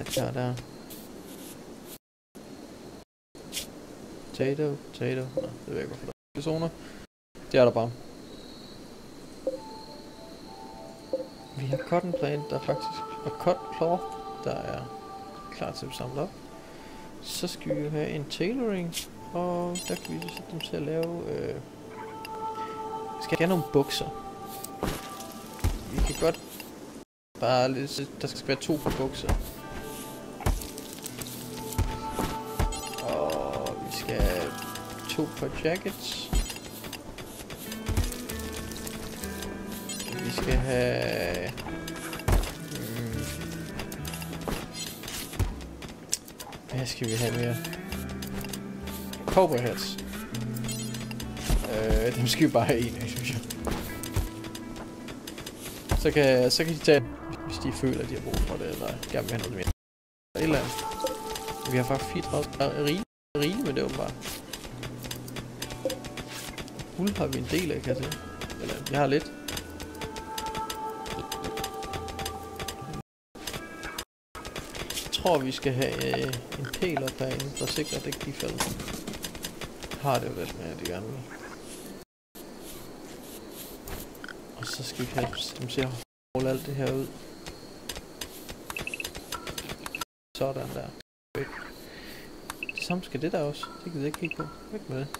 Her der. Potato. Nå, det ved jeg ikke, hvorfor der er zoner. Det er der bare. Vi har cotton plant, der faktisk... Og cotton cloth, der er klar til at samle op. Så skal vi jo have en tailoring. Og der kan vi så sætte dem til at lave... skal have nogle bukser. Vi kan godt... Bare lidt... Der skal være 2 på bukser. Og vi skal have 2 på jackets. Vi skal have... Hvad skal vi have mere? Cowboy hats. Dem skal vi bare have en af, synes jeg. Så kan de tage, hvis de føler, at de har brug for det, eller gerne vil have noget mere. Et eller andet. Vi har faktisk 34 rige med det åbenbart. Uld har vi en del af, kan jeg se. Eller, jeg har lidt. Jeg tror, vi skal have en pæl op herinde, for at sikre, at det ikke lige falder. Har det jo lidt med, at de gerne vil. Og så skal vi have dem til at holde alt det her ud. Sådan der. Væk. Det samme skal det der også. Det kan jeg ikke kigge på. Væk med det.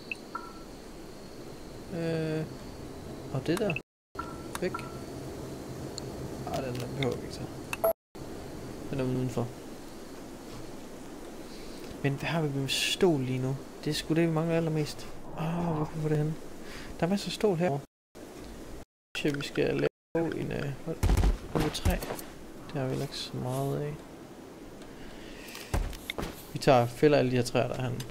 Og det der. Væk. Ej, den behøver vi ikke tage. Den er udenfor. Men hvad har vi med stål lige nu? Det er sgu det, vi mangler allermest. Hvorfor var det henne? Der er masser af stål her. Så vi skal lave en nummer 3. Det har vi ikke så meget af. Vi fælder alle de her træer, der er herinde.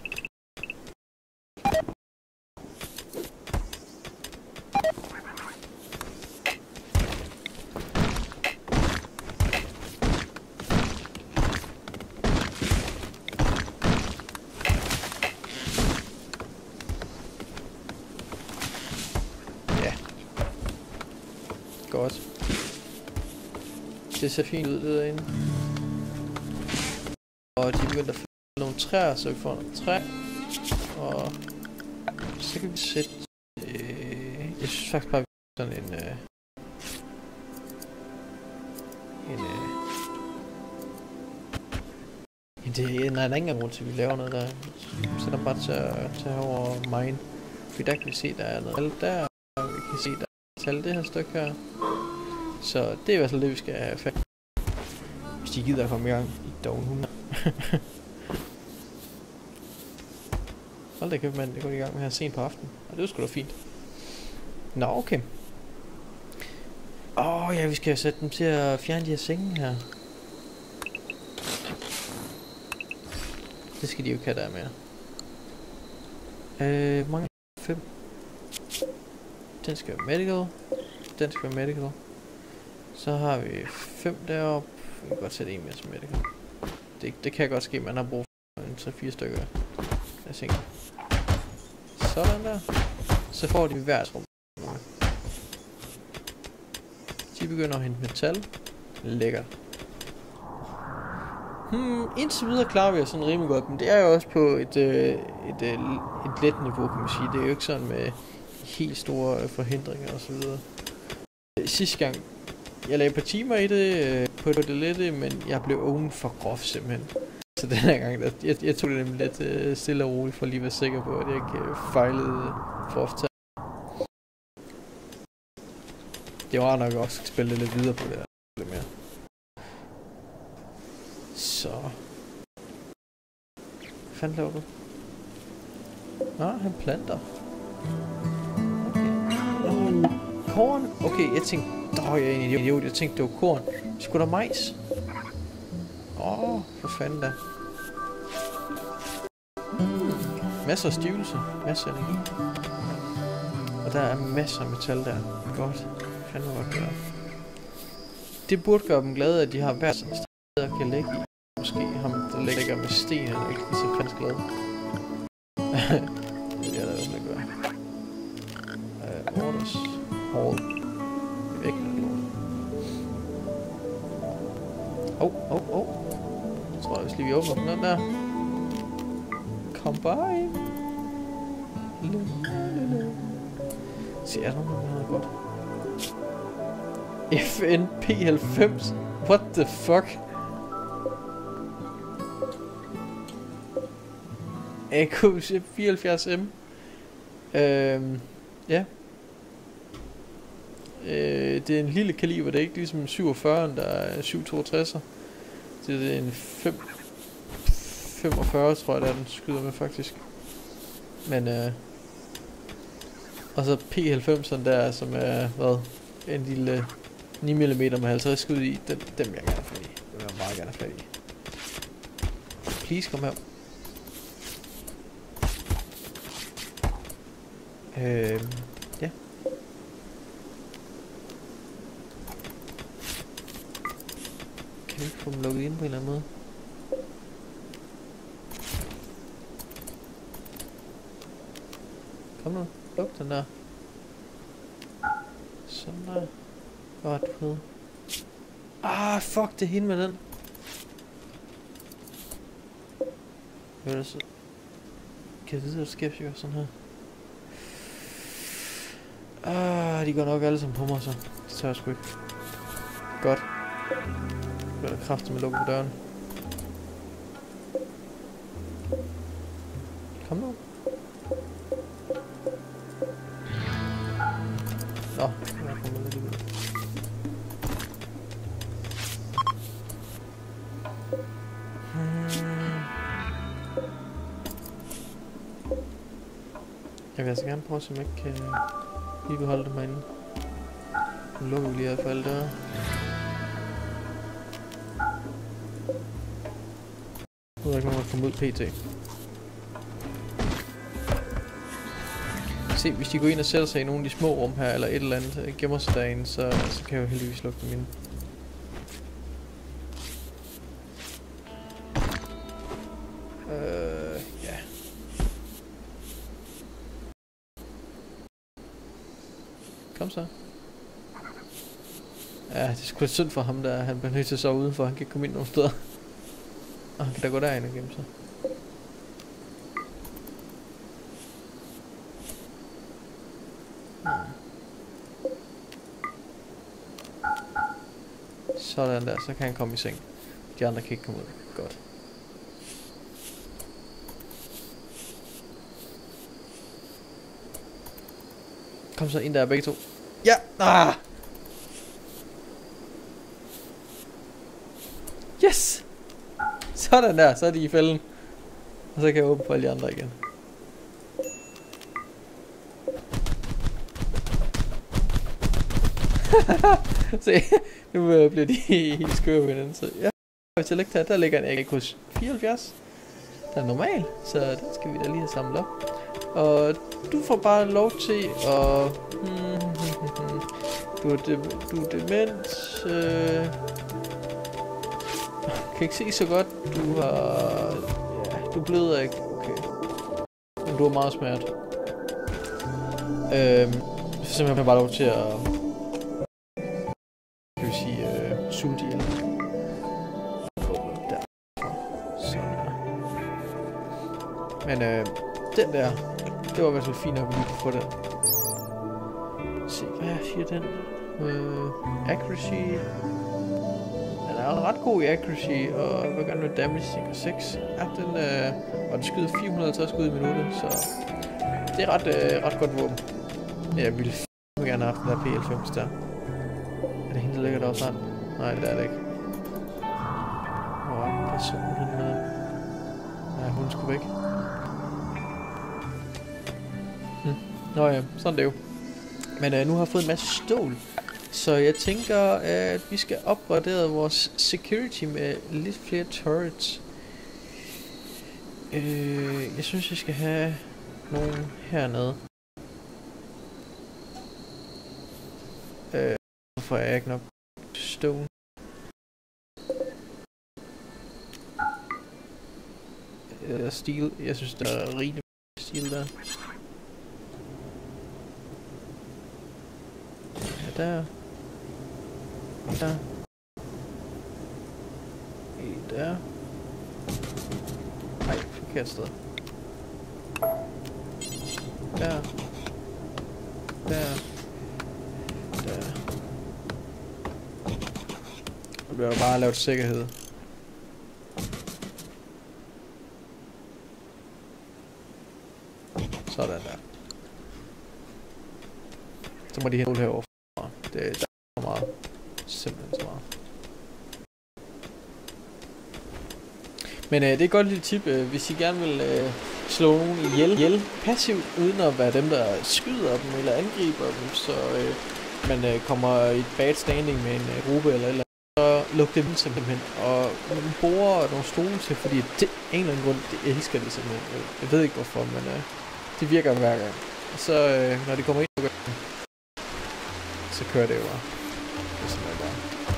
Godt. Det ser fint ud det derinde. Og de begynder at fælde nogle træer, så vi får nogle træ. Og så kan vi sætte... jeg synes faktisk bare, vi sådan en... nej, der er ingen grund til, at vi laver noget der. Så sætter bare til at tage over mine. For der kan vi se, der er noget alt der. Og vi kan se, der er det her stykke her. Så det er i hvert fald det, vi skal have fat. Hvis de gider at komme i gang i Dawn 100. Hold da kæft, mand. Det går i gang med her sent på aftenen. Og det er sgu da fint. Nå, okay. Ja, vi skal sætte dem til at fjerne de her senge her. Det skal de jo ikke have der mere. Mange 5. Den skal være medical. Den skal være medical. Så har vi 5 deroppe. Vi kan godt sætte en mere som medical. Det kan godt ske, man har brug for 3-4 stykker af senge. Sådan der. Så får de hvert rum. De begynder at hente metal. Lækkert. Indtil videre klarer vi os sådan rimelig godt, men det er jo også på et let niveau, kan man sige. Det er jo ikke sådan med helt store forhindringer og så videre. Sidste gang, jeg lagde et par timer i det, på det lette, men jeg blev oven for groft simpelthen. Så den her gang, jeg tog det nemlig lidt stille og roligt, for lige at være sikker på, at jeg ikke fejlede for ofte. Det var nok også at spille lidt videre på det her. Lidt mere. Så. Hvad fanden laver du? Nå, han planter. Okay. Korn? Okay, jeg tænkte... jeg er en idiot. Jeg tænkte, det var korn. Skulle der majs? For fanden da. Masser af stivelse. Masser af energi. Og der er masser af metal der. Godt. Fanden godt gøre. Det burde gøre dem glade, at de har hver sådan sted, der kan lægge i. Måske ham, der lægger med sten, eller ikke lige så fandens glade. Det er der også ikke gøre. Orders. Hold. Væk med lort. tror jeg, hvis lige vi åbner den der. Combine. Se, er der noget godt? FNP90? What the fuck? AK74M. Ja. Det er en lille kaliber, det er ikke ligesom 47'eren, der er 762'er. Det er en 45, tror jeg, der den skyder med faktisk. Men og så P90'eren der, som er, hvad, en lille 9 mm med 50 skud i, dem vil jeg gerne have fat i. Dem vil jeg meget gerne have fat i. Please, kom her. Ja. Kan vi ikke få dem lukket ind på en eller anden måde? Kom nu, luk den der. Sådan der. Godt, fed. Ah, fuck, det er hende med den. Hvad er det så? Kan jeg vide, hvad der sker, hvis jeg gør sådan her? Ah, de går nok alle sammen på mig, så. Det tager jeg sgu ikke. Godt. Nu er der kraftigt med at lukke på døren. Kom nu. Nå, jeg kommer lidt ud. Jeg vil altså gerne prøve, om jeg ikke kan lige beholde dem herinde. Nu lukker vi lige af for alle døre. Nu er der ikke nogen, der kommer ud pt. Se, hvis de går ind og sætter sig i nogle af de små rum her, eller et eller andet, gemmer sig derinde, så kan jeg jo heldigvis lukke dem ind. Ja. Kom så. Ja, det er sgu lidt synd for ham, der han bliver nødt til at sove udenfor, han kan ikke komme ind nogen steder. Og han kan da gå derind og gemme sig. Sådan der, så kan han komme i seng. De andre kan ikke komme ud. Godt. Kom så ind der begge to. Ja! Ah! Yes! Sådan der, så er de i fælden. Og så kan jeg åbne for alle de andre igen. Se, nu bliver de helt skøre ved den side. Ja, hvis jeg lægger her, der ligger en AK hos 74. Der er normal, så den skal vi da lige have samlet op. Og du får bare lov til at... Du er dement. Kan ikke se så godt. Du har... Ja, du bløder ikke. Okay. Men du har meget smert. Så simpelthen bare lov til at... Kan vi sige... sulte ihjel. Der. Sådan der. Men den der... Det var i hvert fald fint nok, at vi kunne få den. Se, hvad siger den? Accuracy. Den er ret god i accuracy, og jeg vil gerne med damage 6. Ja, den og den skyder 450 skud i minuttet, så det er ret godt våben. Jeg ville gerne have haft den der PL5 der. Er det hende, der ligger der også? Nej, det er det ikke. Hvor er personen henne? Nej, hun er sgu væk. Nå ja, sådan det jo. Men nu har jeg fået en masse stål. Så jeg tænker, at vi skal opgradere vores security med lidt flere turrets. Jeg synes, vi skal have nogle hernede. Hvorfor er jeg ikke nok stone? Steel. Jeg synes, der er rigeligt steel der. Ja, der. Der. En der. Nej, forkert sted. Der. Der. Der. Nu bliver der bare lavet sikkerhed. Sådan der. Så må de hente herovre. Det er for meget. Simpelthen så meget. Men det er et godt lille tip, hvis I gerne vil slå nogen ihjel passivt, uden at være dem, der skyder dem eller angriber dem, så man kommer i et bad standing med en gruppe eller et eller andet, så luk dem simpelthen. Og nogle borer og nogle stole til, fordi det en eller anden grund, jeg elsker det simpelthen. Jeg ved ikke hvorfor, men det virker hver gang. Så når de kommer ind, så kører det jo bare. Det er simpelthen bare.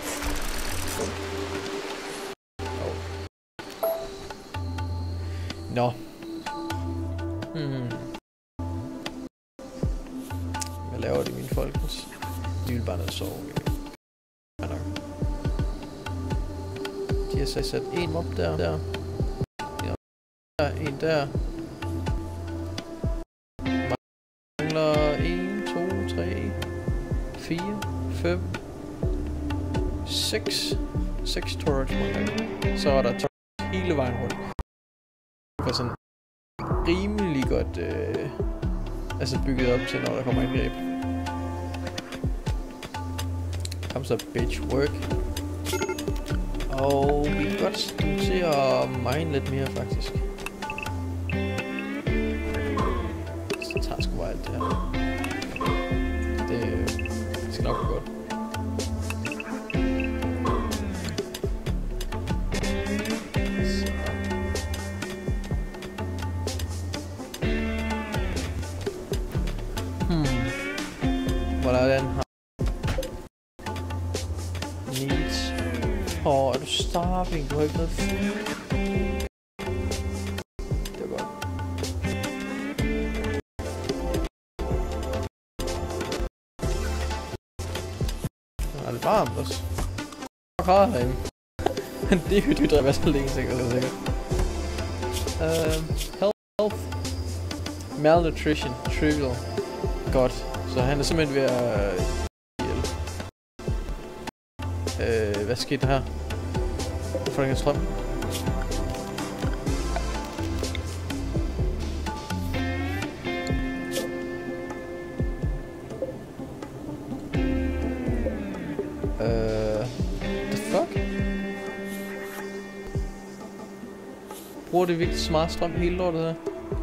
Nå. Hvad laver de mine folkens? De vil bare noget sove. Ja, nok. De har så sat en op der. Der. En der. Mangler 1, 2, 3, 4, 5, 6. 6 turrets mangler. Så er der turrets hele vejen rundt. For sådan rimelig godt altså bygget op til, når der kommer angreb. Kom så, bitch, work. Og vi kan godt se at mine lidt mere, faktisk. Så tager sgu bare alt det her. Det skal nok gå godt. Hvordan har needs? Er du starving? Du har ikke noget food. Det er godt. Er det varmt også? Hvor har herinde? Det er jo dyrt, der er så længe sikkert. Health. Malnutrition. Trivial. Godt. Så han er simpelthen ved at hvad skete der her? Hvorfor er der ikke strøm? The fuck? Bruger det virkelig så meget strøm hele lortet her?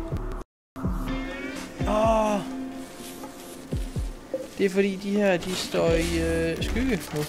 Det er fordi de her, de står i skygge nu.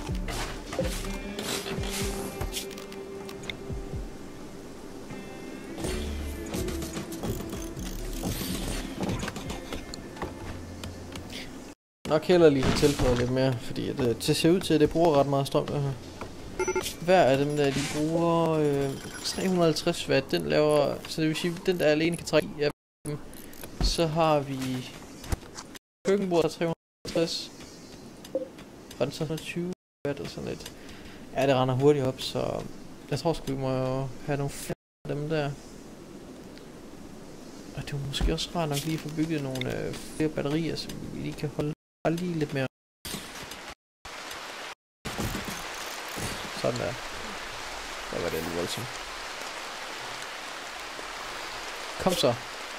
Nok heller lige tilføje lidt mere, fordi det ser ud til, at det bruger ret meget strøm, det her. Hver af dem der, de bruger 350 watt, den laver, så det vil sige, den der alene kan trække i af dem. Så har vi køkkenbord, der er 350, og den så 120 watt og sådan lidt. Ja, det render hurtigt op, så jeg tror sgu, vi må have nogle flere af dem der. Og det er måske også rart nok lige at få bygget nogle flere batterier, så vi lige kan holde lige lidt mere. Sådan der. Der var det lidt voldsomt. Kom så.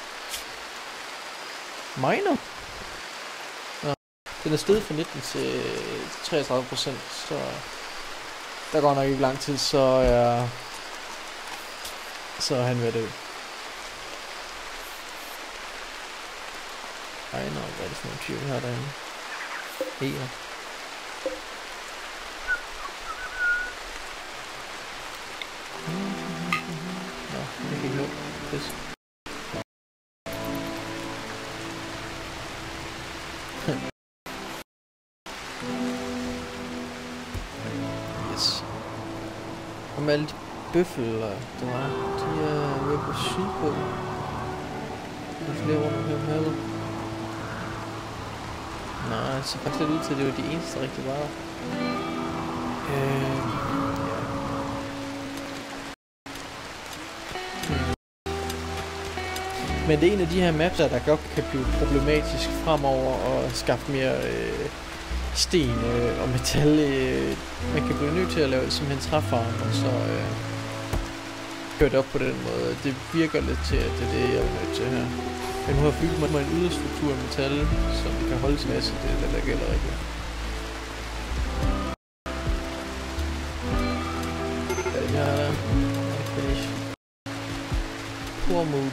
Miner? Nå, den er steget fra 19 til 33%, så der går nok ikke lang tid, så er han ved det. Miner, hvad er det for nogle typer her derinde? Her. Nå, det kan ikke nå. Pis. Yes. Og med alle de bøffeler, der var, de er ved på sydpå. Der er flere rundt her med. Nej, så faktisk lidt ud til, at det var de eneste, der rigtig var der. Ja. Men det er en af de her maps, der godt kan blive problematisk fremover og skaffe mere sten og metal. Man kan blive nødt til at lave simpelthen træfarm, og så køre det op på den måde. Det virker lidt til, at det er det, jeg er nødt til her. Men nu har jeg bygget mig en yderstruktur af metal, som kan holde til masse. Det er det, der gælder rigtigt. Ja, der. Finish. Poor move.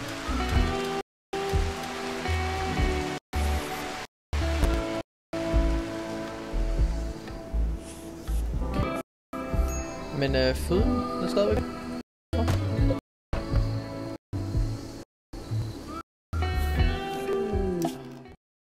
Men føden er stadigvæk.